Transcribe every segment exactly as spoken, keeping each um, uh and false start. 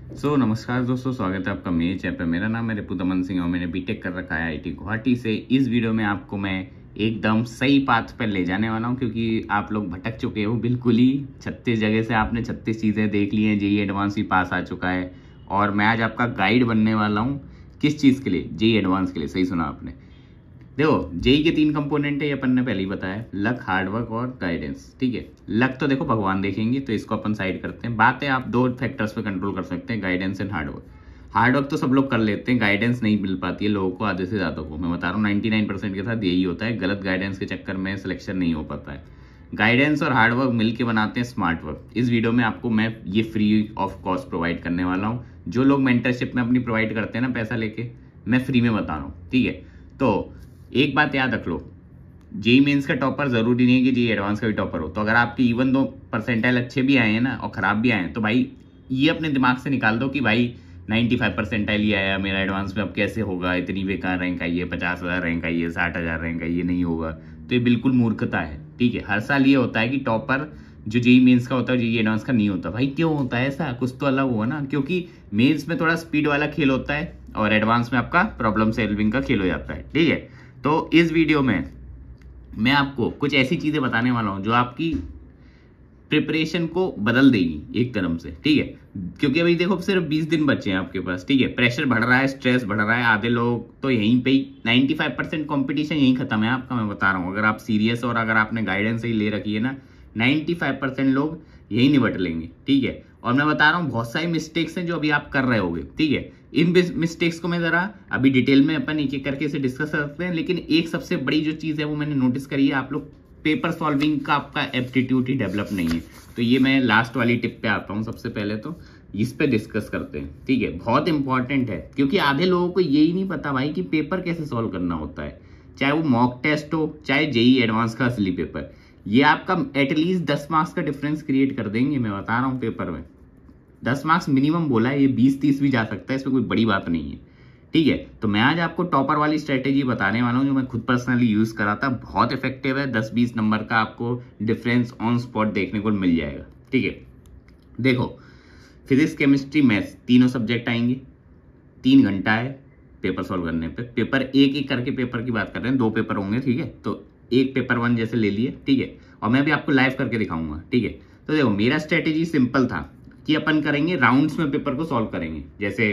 सो so, नमस्कार दोस्तों, स्वागत है आपका मेरे चैनल पर। मेरा नाम है रिपुदमन सिंह और मैंने बीटेक कर रखा है आईआईटी गुवाहाटी से। इस वीडियो में आपको मैं एकदम सही पाथ पर ले जाने वाला हूं, क्योंकि आप लोग भटक चुके हो बिल्कुल ही। छत्तीस जगह से आपने छत्तीस चीज़ें देख ली हैं, जेई एडवांस भी पास आ चुका है और मैं आज आपका गाइड बनने वाला हूँ। किस चीज़ के लिए? जेई एडवांस के लिए। सही सुना आपने। देखो, जेई के तीन कंपोनेंट है, ये अपन ने पहले ही बताया, लक, हार्डवर्क और गाइडेंस। ठीक है, लक तो देखो भगवान देखेंगे, तो इसको अपन साइड करते हैं। बात है आप दो फैक्टर्स पे कंट्रोल कर सकते हैं, गाइडेंस एंड हार्डवर्क। हार्डवर्क तो सब लोग कर लेते हैं, गाइडेंस नहीं मिल पाती है लोगों को, आधे से ज़्यादा को। मैं बता रहा हूँ नाइन्टी नाइन परसेंट के साथ यही होता है, गलत गाइडेंस के चक्कर में सिलेक्शन नहीं हो पाता है। गाइडेंस और हार्डवर्क मिलकर बनाते हैं स्मार्ट वर्क। इस वीडियो में आपको मैं ये फ्री ऑफ कॉस्ट प्रोवाइड करने वाला हूँ। जो लोग मेंटरशिप में अपनी प्रोवाइड करते हैं ना पैसा लेके, मैं फ्री में बता रहा हूँ। ठीक है, तो एक बात याद रख लो, जेई मेंस का टॉपर जरूरी नहीं है कि जेई एडवांस का भी टॉपर हो। तो अगर आपके इवन दो परसेंटाइल अच्छे भी आए हैं ना और खराब भी आए हैं, तो भाई ये अपने दिमाग से निकाल दो कि भाई पचानवे परसेंटाइल ही आया मेरा एडवांस में, अब कैसे होगा, इतनी बेकार रैंक आई है, पचास हज़ार रैंक आई है, साठ हज़ार रैंक आई है, नहीं होगा। तो ये बिल्कुल मूर्खता है। ठीक है, हर साल ये होता है कि टॉपर जो जेई मेंस का होता है जेई एडवांस का नहीं होता। भाई क्यों होता है ऐसा? कुछ तो अलग हुआ ना, क्योंकि मेंस में थोड़ा स्पीड वाला खेल होता है और एडवांस में आपका प्रॉब्लम सॉल्विंग का खेल हो जाता है। ठीक है, तो इस वीडियो में मैं आपको कुछ ऐसी चीजें बताने वाला हूं जो आपकी प्रिपरेशन को बदल देगी एक तरफ से। ठीक है, क्योंकि अभी देखो सिर्फ बीस दिन बचे हैं आपके पास। ठीक है, प्रेशर बढ़ रहा है, स्ट्रेस बढ़ रहा है, आधे लोग तो यहीं पे ही पचानवे परसेंट कंपटीशन यहीं खत्म है आपका। मैं बता रहा हूँ, अगर आप सीरियस और अगर आपने गाइडेंस ही ले रखी है ना, पचानवे परसेंट लोग यही निपट लेंगे। ठीक है, और मैं बता रहा हूँ बहुत सारी मिस्टेक्स हैं जो अभी आप कर रहे होगे। ठीक है, इन मिस्टेक्स को मैं जरा अभी डिटेल में अपन एक एक करके इसे डिस्कस करते हैं। लेकिन एक सबसे बड़ी जो चीज है वो मैंने नोटिस करी है, आप लोग पेपर सॉल्विंग का आपका एप्टीट्यूड ही डेवलप नहीं है। तो ये मैं लास्ट वाली टिप पे आता हूँ। सबसे पहले तो इस पे डिस्कस करते हैं। ठीक है, बहुत इंपॉर्टेंट है, क्योंकि आधे लोगों को यही नहीं पता भाई कि पेपर कैसे सॉल्व करना होता है, चाहे वो मॉक टेस्ट हो चाहे जेई एडवांस का असली पेपर। ये आपका एटलीस्ट दस मार्क्स का डिफरेंस क्रिएट कर देंगे। मैं बता रहा हूँ, पेपर में दस मार्क्स मिनिमम बोला है, ये बीस तीस भी जा सकता है, इसमें कोई बड़ी बात नहीं है। ठीक है, तो मैं आज आपको टॉपर वाली स्ट्रेटेजी बताने वाला हूँ जो मैं खुद पर्सनली यूज करा था। बहुत इफेक्टिव है, दस बीस नंबर का आपको डिफरेंस ऑन स्पॉट देखने को मिल जाएगा। ठीक है, देखो, फिजिक्स केमिस्ट्री मैथ्स तीनों सब्जेक्ट आएंगे, तीन घंटा है पेपर सॉल्व करने पे। पेपर एक एक करके पेपर की बात कर रहे हैं, दो पेपर होंगे। ठीक है, तो एक पेपर वन जैसे ले लिए। ठीक है, और मैं भी आपको लाइव करके दिखाऊंगा। ठीक है, तो देखो मेरा स्ट्रेटेजी सिंपल था कि अपन करेंगे राउंड्स में पेपर को सॉल्व करेंगे। जैसे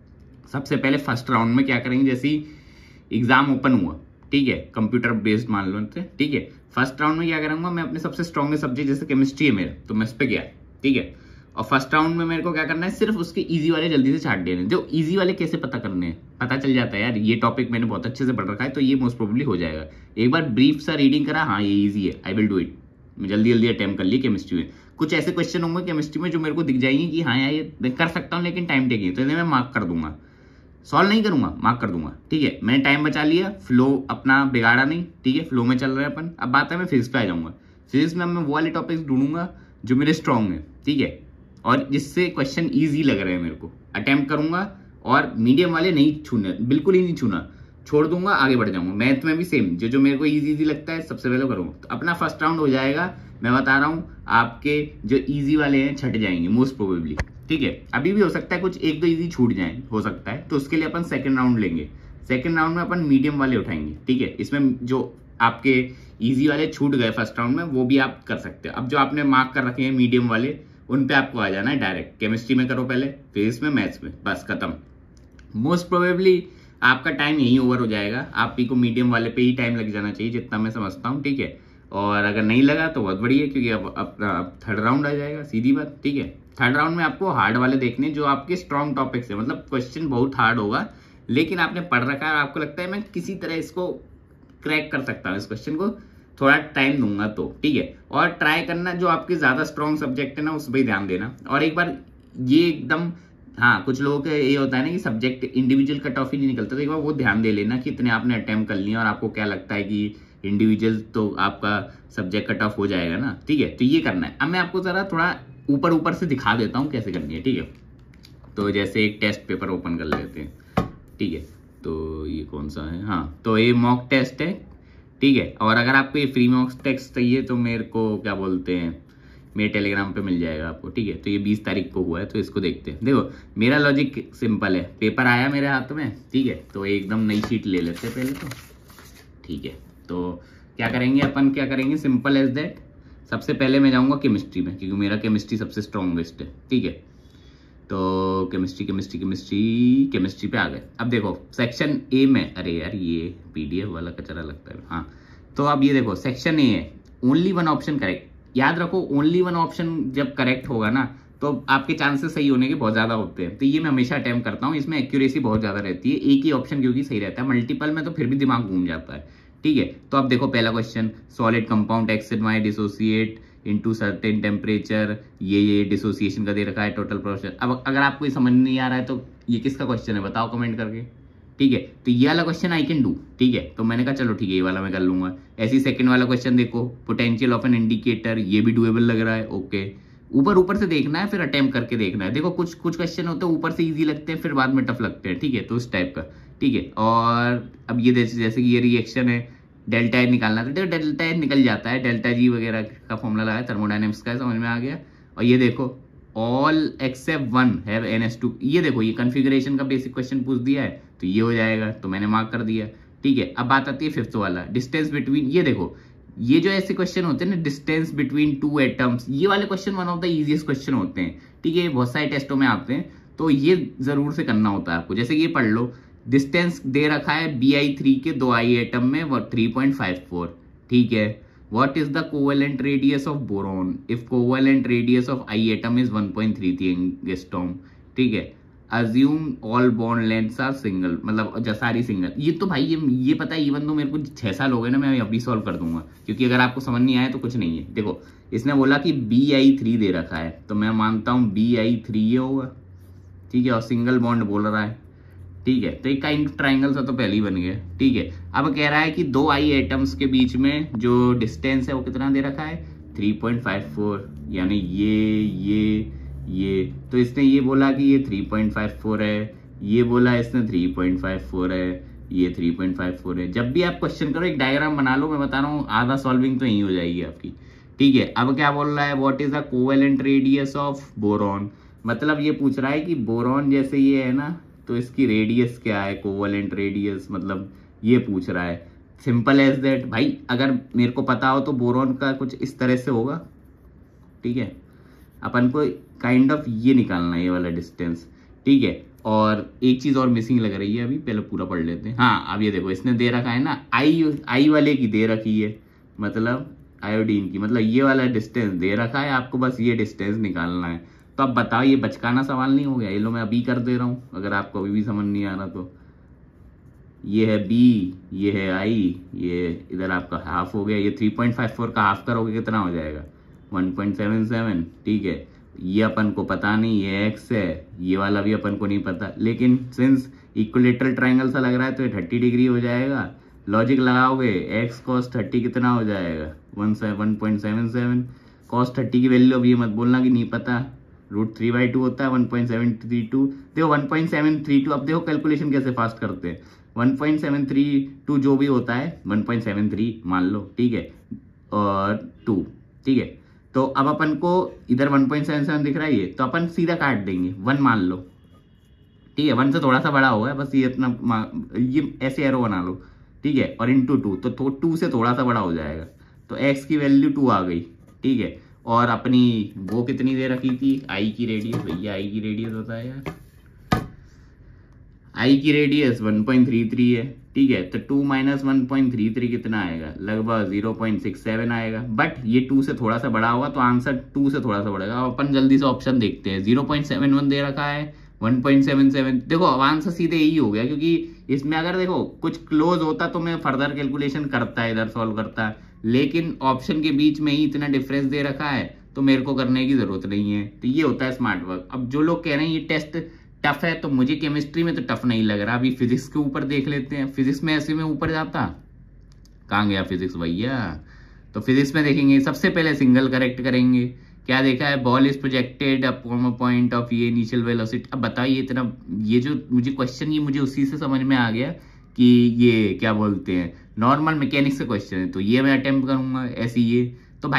सबसे पहले फर्स्ट राउंड में क्या करेंगे, जैसे एग्जाम ओपन हुआ, ठीक है, कंप्यूटर बेस्ड मान लो। ठीक है, फर्स्ट राउंड में क्या करूंगा, मैं अपने सबसे स्ट्रॉन्गेस्ट सब्जेक्ट जैसे केमिस्ट्री है मेरा, तो मैं इस पे गया। ठीक है, और फर्स्ट राउंड में मेरे को क्या करना है, सिर्फ उसके इजी वाले जल्दी से छाट देने। जो इजी वाले कैसे पता करने हैं, पता चल जाता है यार ये टॉपिक मैंने बहुत अच्छे से पढ़ रखा है, तो ये मोस्ट प्रोबेबली हो जाएगा। एक बार ब्रीफ सा रीडिंग करा, हाँ ये इजी है, आई विल डू इट, मैं जल्दी जल्दी अटेम्प्ट कर ली। केमिस्ट्री में कुछ ऐसे क्वेश्चन होंगे केमिस्ट्री में जो मेरे को दिख जाएंगे कि हाँ यार ये मैं कर सकता हूँ, लेकिन टाइम टेकिंग, तो इन्हें मैं मार्क कर दूंगा। सॉल्व नहीं करूंगा, मार्क कर दूंगा। ठीक है, मैंने टाइम बचा लिया, फ्लो अपना बिगाड़ा नहीं। ठीक है, फ्लो में चल रहे हैं अपन। अब बात है मैं फिजिक्स पे आ जाऊंगा। फिजिक्स में मैं वो वाले टॉपिक्स ढूंढूंगा जो मेरे स्ट्रॉन्ग है। ठीक है, और जिससे क्वेश्चन ईजी लग रहे हैं मेरे को, अटेम्प्ट करूंगा। और मीडियम वाले नहीं छूने, बिल्कुल ही नहीं छूना, छोड़ दूंगा, आगे बढ़ जाऊंगा। मैथ में भी सेम, जो जो मेरे को इजी इजी लगता है सबसे पहले करूंगा। तो अपना फर्स्ट राउंड हो जाएगा। मैं बता रहा हूँ आपके जो इजी वाले हैं छट जाएंगे मोस्ट प्रोबेबली। ठीक है, अभी भी हो सकता है कुछ एक दो इजी छूट जाए, हो सकता है, तो उसके लिए अपन सेकंड राउंड लेंगे। सेकंड राउंड में अपन मीडियम वाले उठाएंगे। ठीक है, इसमें जो आपके इजी वाले छूट गए फर्स्ट राउंड में वो भी आप कर सकते हैं। अब जो आपने मार्क कर रखे हैं मीडियम वाले, उन पे आपको आ जाना है डायरेक्ट। केमिस्ट्री में करो पहले, फिजिक्स में, मैथ्स में, बस खत्म। मोस्ट प्रोबेबली आपका टाइम यही ओवर हो जाएगा। आप ही को मीडियम वाले पे ही टाइम लग जाना चाहिए, जितना मैं समझता हूँ। ठीक है, और अगर नहीं लगा तो बहुत बढ़िया, क्योंकि अब अब थर्ड राउंड आ जाएगा, सीधी बात। ठीक है, थर्ड राउंड में आपको हार्ड वाले देखने जो आपके स्ट्रॉन्ग टॉपिक्स है। मतलब क्वेश्चन बहुत हार्ड होगा, लेकिन आपने पढ़ रखा है, आपको लगता है मैं किसी तरह इसको क्रैक कर सकता हूँ, इस क्वेश्चन को थोड़ा टाइम दूंगा तो। ठीक है, और ट्राई करना जो आपके ज्यादा स्ट्रॉन्ग सब्जेक्ट है ना उस पर ध्यान देना। और एक बार ये एकदम, हाँ कुछ लोगों का ये होता है ना कि सब्जेक्ट इंडिविजुअल कट ऑफ ही नहीं निकलता, तो एक बार वो ध्यान दे लेना कि इतने आपने अटेम्प्ट कर लिया और आपको क्या लगता है कि इंडिविजुअल तो आपका सब्जेक्ट कट ऑफ हो जाएगा ना। ठीक है, तो ये करना है। अब मैं आपको जरा थोड़ा ऊपर ऊपर से दिखा देता हूँ कैसे करनी है। ठीक है, तो जैसे एक टेस्ट पेपर ओपन कर लेते हैं। ठीक है, तो ये कौन सा है, हाँ तो ये मॉक टेस्ट है। ठीक है, और अगर आपको ये फ्री मॉक टेस्ट चाहिए तो मेरे को क्या बोलते हैं, मेरे टेलीग्राम पे मिल जाएगा आपको, ठीक है। तो ये बीस तारीख को हुआ है, तो इसको देखते हैं। देखो मेरा लॉजिक सिंपल है, पेपर आया मेरे हाथ में, ठीक है, तो एकदम नई शीट ले लेते हैं पहले तो, ठीक है। तो क्या करेंगे अपन, क्या करेंगे, सिंपल एज दैट। सबसे पहले मैं जाऊंगा केमिस्ट्री में, क्योंकि मेरा केमिस्ट्री सबसे स्ट्रॉन्गेस्ट है, ठीक है। तो केमिस्ट्री केमिस्ट्री केमिस्ट्री केमिस्ट्री पे आ गए। अब देखो सेक्शन ए में, अरे यार ये पीडीएफ वाला कचरा लगता है, हाँ। तो अब ये देखो सेक्शन ए है, ओनली वन ऑप्शन करेक्ट। याद रखो ओनली वन ऑप्शन जब करेक्ट होगा ना, तो आपके चांसेस सही होने के बहुत ज्यादा होते हैं। तो ये मैं हमेशा अटेम्प्ट करता हूँ, इसमें एक्यूरेसी बहुत ज्यादा रहती है। एक ही ऑप्शन क्योंकि सही रहता है, मल्टीपल में तो फिर भी दिमाग घूम जाता है, ठीक है। तो अब देखो पहला question, solid compound X and Y dissociate into certain temperature, ये ये डिसोसिएशन का दे रखा है, टोटल प्रोसेस। अब अगर आपको ये समझ नहीं आ रहा है तो ये किसका क्वेश्चन है बताओ कमेंट करके, ठीक है। तो ये वाला क्वेश्चन आई कैन डू, ठीक है। तो मैंने कहा चलो ठीक है ये वाला मैं कर लूंगा। ऐसे ही सेकंड वाला क्वेश्चन देखो, पोटेंशियल ऑफ एन इंडिकेटर, ये भी डुएबल लग रहा है, ओके। ऊपर ऊपर से देखना है, फिर अटेम्प्ट करके देखना है। देखो कुछ कुछ क्वेश्चन होते हैं ऊपर से इजी लगते हैं, फिर बाद में टफ लगते हैं, ठीक है। तो उस टाइप का, ठीक है। और अब ये जैसे कि ये रिएक्शन है, डेल्टा एन निकालना, तो देखो डेल्टा एन निकल जाता है, डेल्टा जी वगैरह का फॉर्मूला लगाया, थर्मोडायनेमिक्स का, समझ में आ गया। और ये देखो all except one have an S two, ये देखो ये कॉन्फ़िगरेशन का बेसिक क्वेश्चन पूछ दिया है, तो ये हो जाएगा, तो मैंने मार्क कर दिया, ठीक है। अब बात आती है फिफ्थ वाला, डिस्टेंस बिटवीन। ये देखो ये जो ऐसे क्वेश्चन होते हैं ना, डिस्टेंस बिटवीन टू एटम्स, ये वाले question one of the easiest question होते हैं, ठीक है। बहुत सारे टेस्टों में आते हैं, तो ये जरूर से करना होता है आपको। जैसे ये पढ़ लो, डिस्टेंस दे रखा है बी आई थ्री के दो आई एटम में, वो थ्री पॉइंट फाइव फोर, ठीक है। What is the covalent radius of boron if covalent radius of I atom is one point three three angstrom, ठीक है। Assume all bond lengths are single, मतलब सारी सिंगल। ये तो भाई ये ये पता है, इवन तो मेरे को छह साल हो गए ना, मैं अभी सॉल्व कर दूंगा, क्योंकि अगर आपको समझ नहीं आया तो कुछ नहीं है। देखो इसने बोला कि बी आई थ्री दे रखा है, तो मैं मानता हूं बी आई थ्री ये होगा, ठीक है। और सिंगल बॉन्ड बोल रहा है, ठीक है। तो एक काइंड ट्राइंगल सा तो पहले ही बन गया, ठीक है। अब कह रहा है कि दो आई एटम्स के बीच में जो डिस्टेंस है वो कितना दे रखा है, थ्री पॉइंट फाइव फोर, यानी ये ये ये। तो इसने ये बोला कि ये थ्री पॉइंट फाइव फोर है, ये बोला इसने थ्री पॉइंट फाइव फोर है, ये थ्री पॉइंट फाइव फोर है। जब भी आप क्वेश्चन करो एक डायग्राम बना लो, मैं बता रहा हूँ आधा सॉल्विंग तो यही हो जाएगी आपकी, ठीक है। अब क्या बोल रहा है, what is the covalent radius of boron, मतलब ये पूछ रहा है कि बोरॉन जैसे ये है ना, तो इसकी रेडियस क्या है, कोवेलेंट रेडियस, मतलब ये पूछ रहा है। सिंपल एज दैट भाई, अगर मेरे को पता हो तो बोरॉन का कुछ इस तरह से होगा, ठीक है। अपन को काइंड ऑफ ये निकालना है, ये वाला डिस्टेंस, ठीक है। और एक चीज और मिसिंग लग रही है, अभी पहले पूरा पढ़ लेते हैं। हाँ अब ये देखो इसने दे रखा है ना, आई आई वाले की दे रखी है, मतलब आयोडीन की, मतलब ये वाला डिस्टेंस दे रखा है, आपको बस ये डिस्टेंस निकालना है। तो अब बताओ ये बचकाना सवाल नहीं हो गया, ये लो मैं अभी कर दे रहा हूँ, अगर आपको अभी भी समझ नहीं आ रहा तो। ये है बी, ये है आई, ये इधर आपका हाफ हो गया, ये थ्री पॉइंट फाइव फोर का हाफ करोगे कितना हो जाएगा, वन पॉइंट सेवन सेवन, ठीक है। ये अपन को पता नहीं, ये एक्स है, ये वाला भी अपन को नहीं पता, लेकिन सिंस इक्विलेटरल ट्रायंगल सा लग रहा है तो ये थर्टी डिग्री हो जाएगा। लॉजिक लगाओगे एक्स कॉस थर्टी कितना हो जाएगा, one one point seven seven. Cos thirty की वैल्यू अब ये मत बोलना कि नहीं पता, रूट थ्री बाई टू होता है, one point seven three two. देखो one point seven three two, अब देखो कैलकुलेशन कैसे फास्ट करते हैं, one point seven three two जो भी होता है वन पॉइंट सेवन थ्री मान लो, ठीक है, और टू, ठीक है। तो अब अपन को इधर वन पॉइंट सेवन सेवन दिख रहा है ये, तो अपन सीधा काट देंगे, वन मान लो, ठीक है। वन से थोड़ा सा बड़ा होगा, बस ये इतना, ये ऐसे एरो बना लो, ठीक है। और इंटू टू, तो टू से थोड़ा सा बड़ा हो जाएगा, तो एक्स की वैल्यू टू आ गई, ठीक है। और अपनी वो कितनी दे रखी थी, आई की रेडियस, भैया आई की रेडियस होता है यार, आई की radius one point three three है, ठीक है। तो two minus one point three three कितना आएगा, लगभग जीरो पॉइंट सिक्स सेवन आएगा, बट ये टू से थोड़ा सा बड़ा होगा, तो आंसर टू से थोड़ा सा बढ़ेगा। अपन जल्दी से ऑप्शन देखते हैं, जीरो पॉइंट सेवन वन दे रखा है, वन पॉइंट सेवन सेवन। देखो अब आंसर सीधे यही हो गया, क्योंकि इसमें अगर देखो कुछ क्लोज होता तो मैं फर्दर कैलकुलेशन करता है, इधर सॉल्व करता, लेकिन ऑप्शन के बीच में ही इतना डिफरेंस दे रखा है तो मेरे को करने की जरूरत नहीं है। तो ये होता है स्मार्ट वर्क। अब जो लोग कह रहे हैं ये टेस्ट टफ है, तो मुझे केमिस्ट्री में तो टफ नहीं लग रहा। अभी फिजिक्स के ऊपर देख लेते हैं, फिजिक्स में ऐसे में ऊपर जाता, कहाँ गया फिजिक्स भैया। तो फिजिक्स में देखेंगे, सबसे पहले सिंगल करेक्ट करेंगे। क्या देखा है, ball is projected upon point of ये इनिशियल वेलोसिटी। अब बताइए इतना, ये जो मुझे क्वेश्चन, ये मुझे उसी से समझ में आ गया कि ये क्या बोलते हैं, नॉर्मल मैकेनिक्स से क्वेश्चन है, तो ये मैं अटेम्प्ट करूंगा ऐसी ये। तो भाई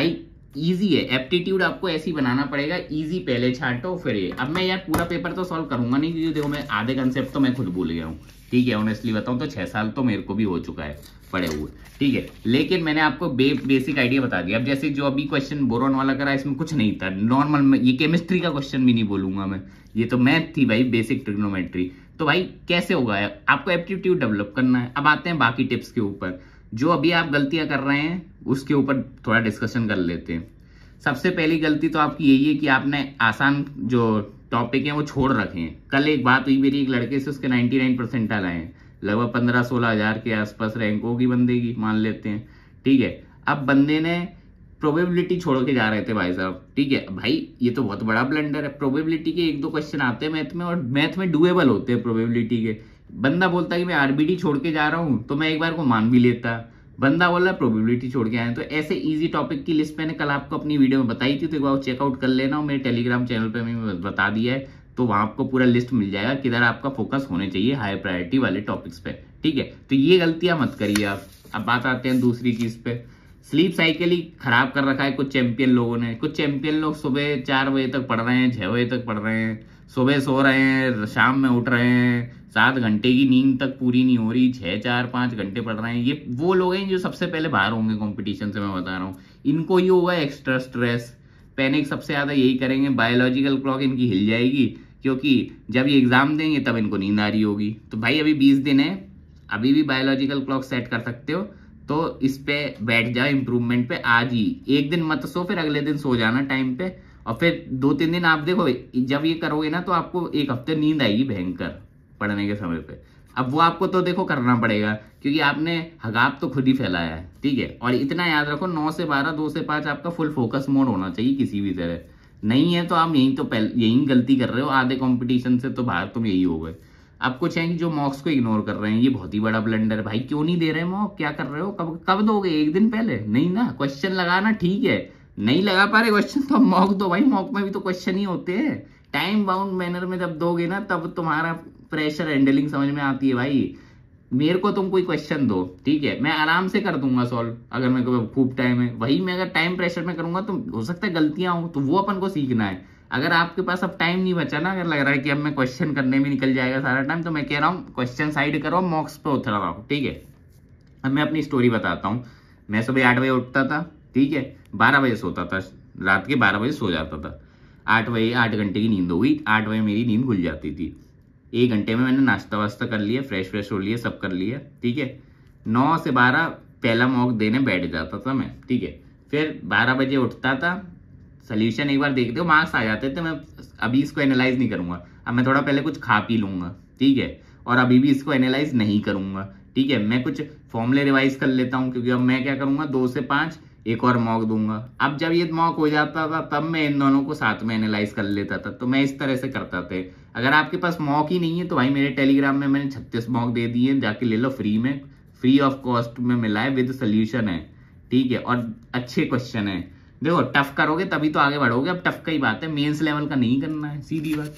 इजी है। एप्टीट्यूड आपको ऐसे ही बनाना पड़ेगा, इजी पहले छांटो फिर ये। अब मैं यार पूरा पेपर तो सॉल्व करूंगा नहीं, क्योंकि देखो मैं आधे कंसेप्ट तो मैं खुद भूल गया हूँ, ठीक है। ऑनेस्टली बताऊं तो छह साल तो मेरे को भी हो चुका है पढ़े हुए, ठीक है। लेकिन मैंने आपको बे, बेसिक आइडिया बता दिया। अब जैसे जो अभी क्वेश्चन बोरॉन वाला करा, इसमें कुछ नहीं था, नॉर्मल, ये केमिस्ट्री का क्वेश्चन भी नहीं बोलूंगा मैं, ये तो मैथ थी भाई, बेसिक ट्रिग्नोमेट्री। तो भाई कैसे होगा, आपको एप्टीट्यूड डेवलप करना है। अब आते हैं बाकी टिप्स के ऊपर, जो अभी आप गलतियां कर रहे हैं उसके ऊपर थोड़ा डिस्कशन कर लेते हैं। सबसे पहली गलती तो आपकी यही है कि आपने आसान जो टॉपिक है वो छोड़ रखे हैं। कल एक बात हुई मेरी एक लड़के से, उसके निन्यानवे परसेंटाइल आए हैं, लगभग पंद्रह सोलह हजार के आसपास रैंक होगी बंदे की, मान लेते हैं, ठीक है। अब बंदे ने प्रोबेबिलिटी छोड़ के जा रहे थे भाई साहब, ठीक है। भाई ये तो बहुत बड़ा ब्लंडर है। प्रोबेबिलिटी के एक दो क्वेश्चन आते हैं मैथ में, और मैथ में डुएबल होते हैं प्रोबेबिलिटी के। बंदा बोलता है कि मैं आरबीडी छोड़ के जा रहा हूं, तो मैं एक बार को मान भी लेता। बंदा बोला प्रोबेबिलिटी छोड़ के आए। तो ऐसे इजी टॉपिक की लिस्ट मैंने कल आपको अपनी वीडियो में बताई थी, तो एक बार चेकआउट कर लेना, मेरे टेलीग्राम चैनल पे मैंने बता दिया है, तो वहां आपको पूरा लिस्ट मिल जाएगा किधर आपका फोकस होने चाहिए हाई प्रायोरिटी वाले टॉपिक्स पे, ठीक है। तो ये गलतियां मत करिए आप। अब बात आते हैं दूसरी चीज पे, स्लीप साइकिल ही खराब कर रखा है कुछ चैंपियन लोगों ने। कुछ चैंपियन लोग सुबह चार बजे तक पढ़ रहे हैं, छह बजे तक पढ़ रहे हैं, सुबह सो रहे हैं, शाम में उठ रहे हैं, सात घंटे की नींद तक पूरी नहीं हो रही, छह चार पांच घंटे पढ़ रहे हैं। ये वो लोग हैं जो सबसे पहले बाहर होंगे कंपटीशन से, मैं बता रहा हूँ। इनको ही होगा एक्स्ट्रा स्ट्रेस, पैनिक सबसे ज्यादा यही करेंगे, बायोलॉजिकल क्लॉक इनकी हिल जाएगी, क्योंकि जब ये एग्जाम देंगे तब इनको नींद आ रही होगी। तो भाई अभी बीस दिन है, अभी भी बायोलॉजिकल क्लॉक सेट कर सकते हो, तो इस पे बैठ जाओ इंप्रूवमेंट पे आज ही। एक दिन मत सो, फिर अगले दिन सो जाना टाइम पे, और फिर दो तीन दिन आप देखो, जब ये करोगे ना तो आपको एक हफ्ते नींद आएगी भयंकर पढ़ने के समय पे। अब वो आपको तो देखो करना पड़ेगा, क्योंकि आपने हगाब तो खुद ही फैलाया है, ठीक है। और इतना याद रखो, नौ से बारह, दो से पांच आपका फुल फोकस मोड होना चाहिए किसी भी तरह। नहीं है तो आप यही तो पहले यही गलती कर रहे हो, आधे कंपटीशन से तो बाहर तुम यही हो गए। अब कुछ है कि जो मॉक्स को इग्नोर कर रहे हैं, ये बहुत ही बड़ा ब्लंडर है भाई। क्यों नहीं दे रहे मॉक, क्या कर रहे हो, कब कब दोगे, एक दिन पहले नहीं ना। क्वेश्चन लगाना ठीक है, नहीं लगा पा रहे क्वेश्चन तो मॉक दो भाई, मॉक में भी तो क्वेश्चन ही होते हैं। टाइम बाउंड मैनर में जब दोगे ना, तब तुम्हारा प्रेशर हैंडलिंग समझ में आती है भाई। मेरे को तुम कोई क्वेश्चन दो, ठीक है, मैं आराम से कर दूंगा सॉल्व, अगर मेरे को खूब टाइम है। वही मैं अगर टाइम प्रेशर में करूंगा तो हो सकता है गलतियां हो, तो वो अपन को सीखना है। अगर आपके पास अब टाइम नहीं बचा ना, अगर लग रहा है कि अब मैं क्वेश्चन करने में निकल जाएगा सारा टाइम, तो मैं कह रहा हूँ क्वेश्चन साइड करो, मॉक्स पे उतर रहा हूँ, ठीक है। अब मैं अपनी स्टोरी बताता हूँ। मैं सुबह आठ बजे उठता था, ठीक है, बारह बजे सोता था, रात के बारह बजे सो जाता था। आठ बजे आठ घंटे की नींद हो गई, आठ बजे मेरी नींद खुल जाती थी। एक घंटे में मैंने नाश्ता वास्ता कर लिया, फ्रेश फ्रेश हो लिया, सब कर लिया, ठीक है। नौ से बारह पहला मॉक देने बैठ जाता था मैं, ठीक है। फिर बारह बजे उठता था, सोल्यूशन एक बार देखते हो मार्क्स आ जाते थे। मैं अभी इसको एनालाइज नहीं करूंगा, अब मैं थोड़ा पहले कुछ खा पी लूंगा, ठीक है, और अभी भी इसको एनालाइज नहीं करूंगा, ठीक है। मैं कुछ फॉर्मूले रिवाइज कर लेता हूँ, क्योंकि अब मैं क्या करूंगा, दो से पांच एक और मॉक दूंगा। अब जब ये मॉक हो जाता था तब मैं इन दोनों को साथ में एनालाइज कर लेता था। तो मैं इस तरह से करता था। अगर आपके पास मॉक ही नहीं है तो भाई मेरे टेलीग्राम में मैंने छत्तीस मॉक दे दिए, जाके ले लो फ्री में, फ्री ऑफ कॉस्ट में मिला है, विद सोल्यूशन है, ठीक है, और अच्छे क्वेश्चन है। देखो टफ करोगे तभी तो आगे बढ़ोगे। अब टफ का ही बात है, मेंस लेवल का नहीं करना है, सीधी बात।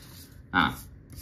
हाँ,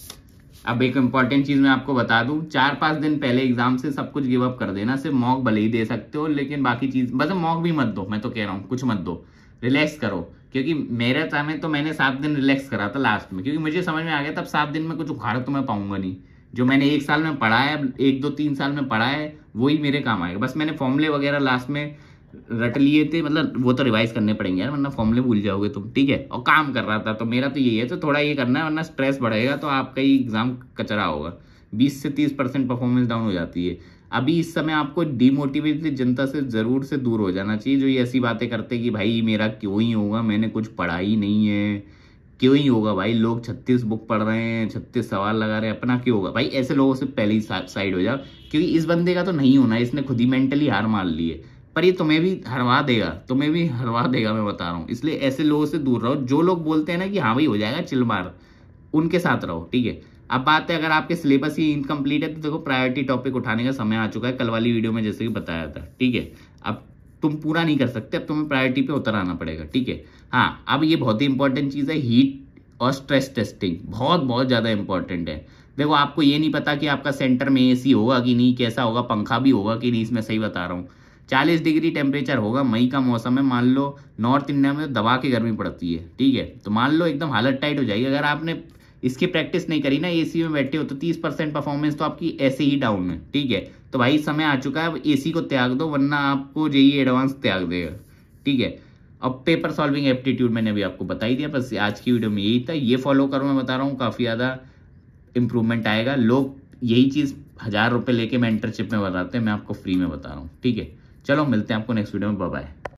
अब एक इंपॉर्टेंट चीज मैं आपको बता दूं, चार पांच दिन पहले एग्जाम से सब कुछ गिव अप कर देना। सिर्फ मॉक भले ही दे सकते हो, लेकिन बाकी चीज बस मॉक भी मत दो। मैं तो कह रहा हूँ कुछ मत दो, रिलैक्स करो। क्योंकि मेरे टाइम में तो मैंने सात दिन रिलैक्स करा था लास्ट में, क्योंकि मुझे समझ में आ गया तब सात दिन में कुछ उखाड़ तो मैं पाऊंगा नहीं। जो मैंने एक साल में पढ़ा है, एक दो तीन साल में पढ़ा है, वही मेरे काम आएगा। बस मैंने फॉर्मूले वगैरह लास्ट में रट लिए थे, मतलब वो तो रिवाइज करने पड़ेंगे यार, वरना फॉर्मूले भूल जाओगे तुम, ठीक है। और काम कर रहा था तो मेरा तो यही है, तो थोड़ा ये करना है, वरना स्ट्रेस बढ़ेगा तो आपका ही एग्जाम कचरा होगा। बीस से तीस परसेंट परफॉर्मेंस डाउन हो जाती है। अभी इस समय आपको डिमोटिवेटेड जनता से जरूर से दूर हो जाना चाहिए, जो ये ऐसी बातें करते कि भाई मेरा क्यों ही होगा, मैंने कुछ पढ़ा ही नहीं है, क्यों ही होगा भाई, लोग छत्तीस बुक पढ़ रहे हैं, छत्तीस सवाल लगा रहे हैं, अपना क्यों होगा भाई। ऐसे लोगों से पहले ही साइड हो जाओ, क्योंकि इस बंदे का तो नहीं होना है, इसने खुद ही मेंटली हार मान ली है। पर ये तुम्हें भी हरवा देगा, तुम्हें भी हरवा देगा, मैं बता रहा हूँ। इसलिए ऐसे लोगों से दूर रहो। जो लोग बोलते हैं ना कि हाँ भाई हो जाएगा चिल मार, उनके साथ रहो, ठीक है। अब बात है, अगर आपके सिलेबस ही इनकम्प्लीट है तो देखो प्रायोरिटी टॉपिक उठाने का समय आ चुका है, कल वाली वीडियो में जैसे कि बताया था, ठीक है। अब तुम पूरा नहीं कर सकते, अब तुम्हें प्रायोरिटी पे उतर आना पड़ेगा, ठीक है। हाँ, अब ये बहुत ही इंपॉर्टेंट चीज़ है, हीट और स्ट्रेस टेस्टिंग बहुत बहुत ज़्यादा इंपॉर्टेंट है। देखो आपको ये नहीं पता कि आपका सेंटर में एसी होगा कि नहीं, कैसा होगा, पंखा भी होगा कि नहीं, इसमें सही बता रहा हूँ। चालीस डिग्री टेम्परेचर होगा, मई का मौसम है, मान लो नॉर्थ इंडिया में दबा के गर्मी पड़ती है, ठीक है। तो मान लो एकदम हालत टाइट हो जाएगी अगर आपने इसकी प्रैक्टिस नहीं करी ना, एसी में बैठे हो, तो तीस परसेंट परफॉर्मेंस तो आपकी ऐसे ही डाउन है, ठीक है। तो भाई समय आ चुका है, अब एसी को त्याग दो, वरना आपको जेई एडवांस त्याग देगा, ठीक है। अब पेपर सॉल्विंग एप्टीट्यूड मैंने अभी आपको बता ही दिया, बस आज की वीडियो में यही था। ये फॉलो करो, मैं बता रहा हूँ काफ़ी ज़्यादा इंप्रूवमेंट आएगा। लोग यही चीज़ हजार रुपये लेके मेंटरशिप में बताते हैं, मैं आपको फ्री में बता रहा हूँ, ठीक है। चलो मिलते हैं आपको नेक्स्ट वीडियो में, बाय बाय।